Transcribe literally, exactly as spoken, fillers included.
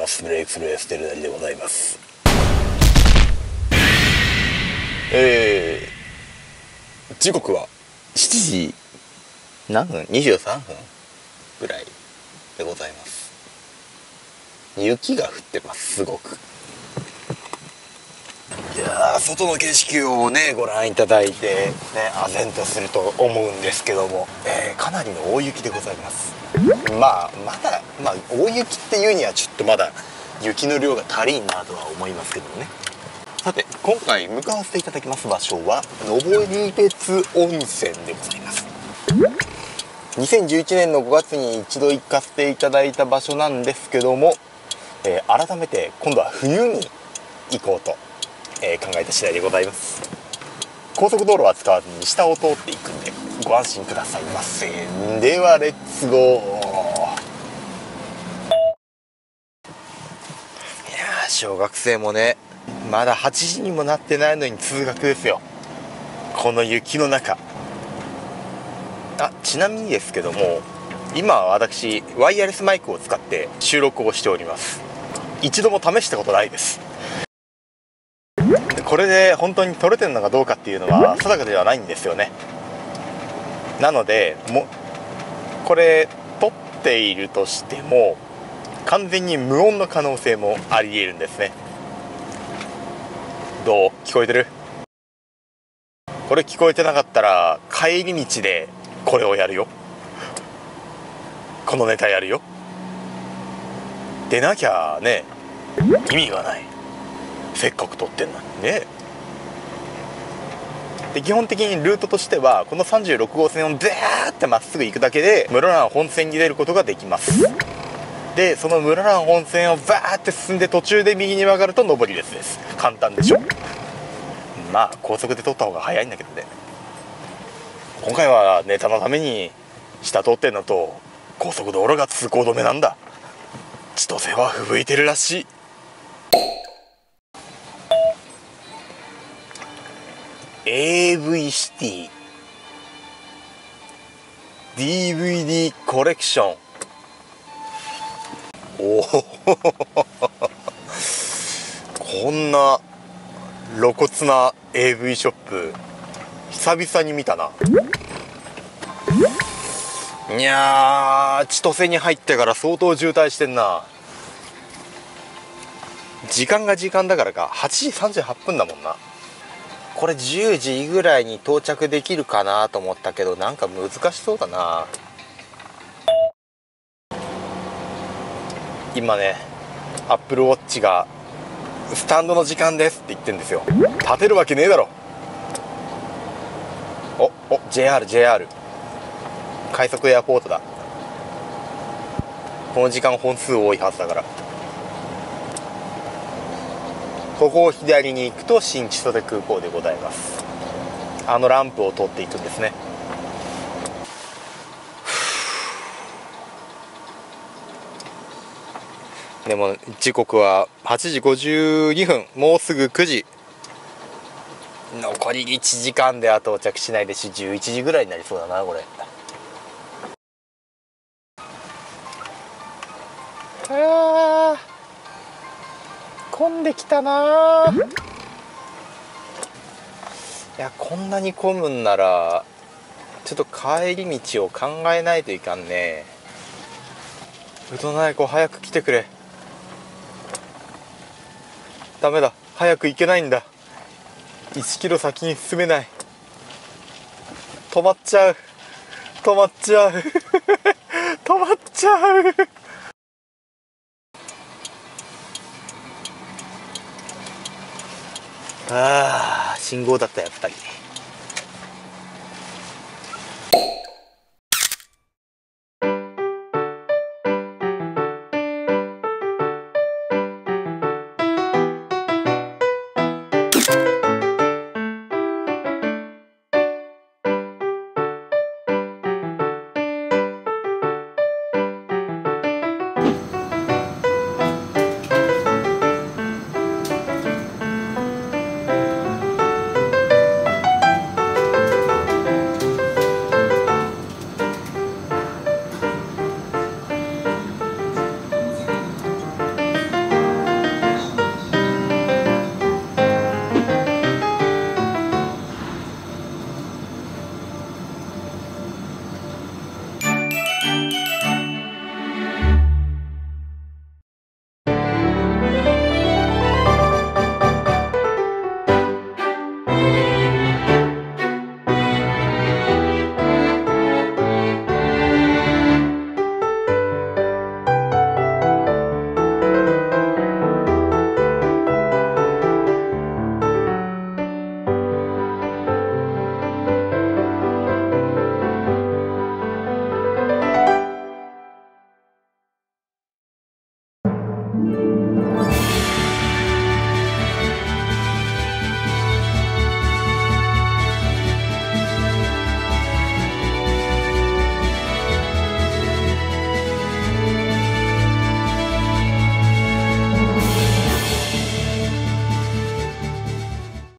ます。ブレイクスルーエステルナリでございます。えー、時刻はしちじ何分 ?にじゅうさんぷんぐらいでございます。雪が降ってます。すごく。いやー、外の景色をねご覧いただいてね、唖然とすると思うんですけども、えー、かなりの大雪でございます。まあまだ、まあ、大雪っていうにはちょっとまだ雪の量が足りんなとは思いますけどもね。さて、今回向かわせていただきます場所は登別温泉でございます。にせんじゅういちねんのごがつに一度行かせていただいた場所なんですけども、えー、改めて今度は冬に行こうと、えー、考えた次第でございます。高速道路は使わずに下を通っていくんでご安心くださいませ。ではレッツゴー。いやー、小学生もねまだはちじにもなってないのに通学ですよ、この雪の中。あ、ちなみにですけども、今は私ワイヤレスマイクを使って収録をしております。一度も試したことないです。これで本当に撮れてるのかどうかっていうのは定かではないんですよね。なのでもこれ撮っているとしても完全に無音の可能性もあり得るんですね。どう？聞こえてる？これ聞こえてなかったら帰り道でこれをやるよ。このネタやるよ。でなきゃね意味がない。せっかく撮ってんのにね。で基本的にルートとしてはこのさんじゅうろくごうせんをゼーってまっすぐ行くだけで室蘭本線に出ることができます。でその室蘭本線をバーって進んで途中で右に曲がると登別です。簡単でしょ。まあ高速で撮った方が早いんだけどね。今回はネタのために下通ってんのと高速道路が通行止めなんだ。千歳は吹雪いてるらしい。エーブイ シティ ディーブイディー コレクション。おおこんな露骨な エーブイ ショップ久々に見たな。いやー、千歳に入ってから相当渋滞してんな。時間が時間だからかはちじさんじゅうはっぷんだもんな。これじゅうじぐらいに到着できるかなと思ったけどなんか難しそうだな。今ねアップルウォッチがスタンドの時間ですって言ってるんですよ。立てるわけねえだろ。おお ジェイアール ジェイアール 快速エアポートだ。この時間本数多いはずだから。ここを左に行くと新千歳空港でございます。あのランプを通っていくんですね。でも時刻ははちじごじゅうにふん、もうすぐくじ。残りいちじかんでは到着しないでし、じゅういちじぐらいになりそうだなこれ。あー混んできたな。いやこんなに混むんならちょっと帰り道を考えないといかんね。うどないこ早く来てくれ。ダメだ、早く行けないんだ。いちキロ先に進めない。止まっちゃう止まっちゃう止まっちゃう。あー信号だったやっぱり。